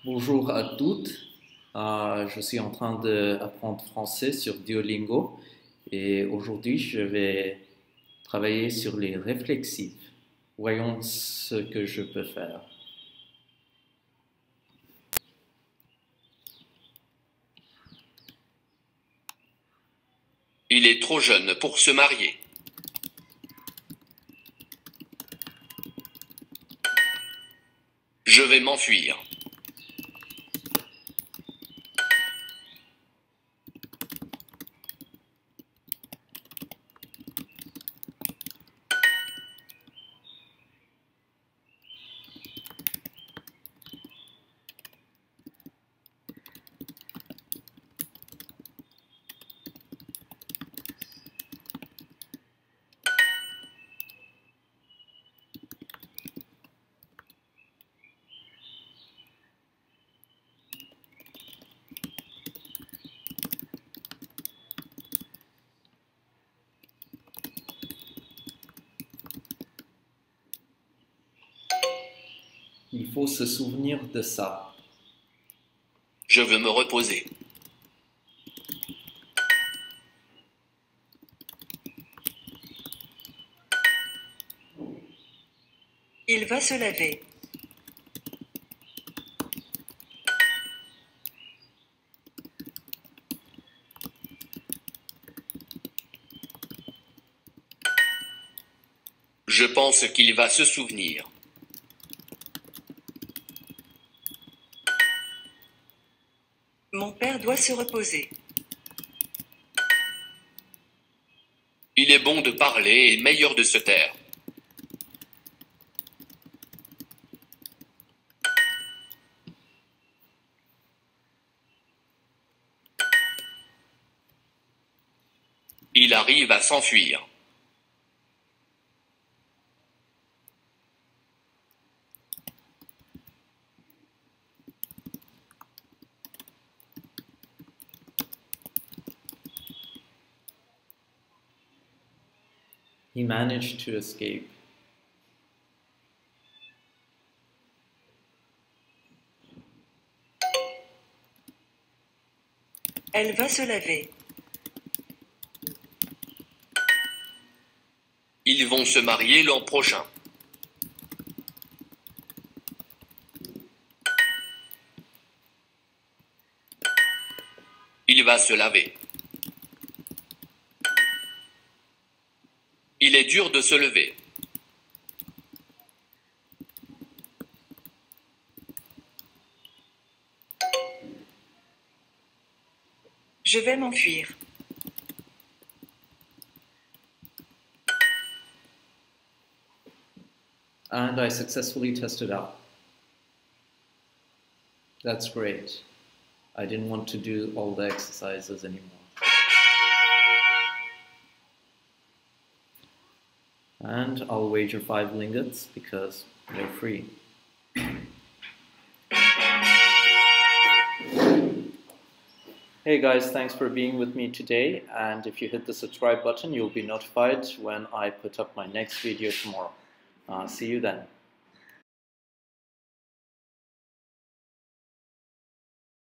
Bonjour à toutes. Je suis en train d'apprendre français sur Duolingo et aujourd'hui je vais travailler sur les réflexifs. Voyons ce que je peux faire. Il est trop jeune pour se marier. Je vais m'enfuir. Il faut se souvenir de ça. Je veux me reposer. Il va se laver. Je pense qu'il va se souvenir. Mon père doit se reposer. Il est bon de parler et meilleur de se taire. Il arrive à s'enfuir. He managed to escape. Elle va se laver. Ils vont se marier l'an prochain. Il va se laver. Il est dur de se lever. Je vais m'enfuir. And I successfully tested out. That's great. I didn't want to do all the exercises anymore. And I'll wager 5 lingots because they're free. Hey guys, thanks for being with me today, and if you hit the subscribe button, you'll be notified when I put up my next video tomorrow. See you then.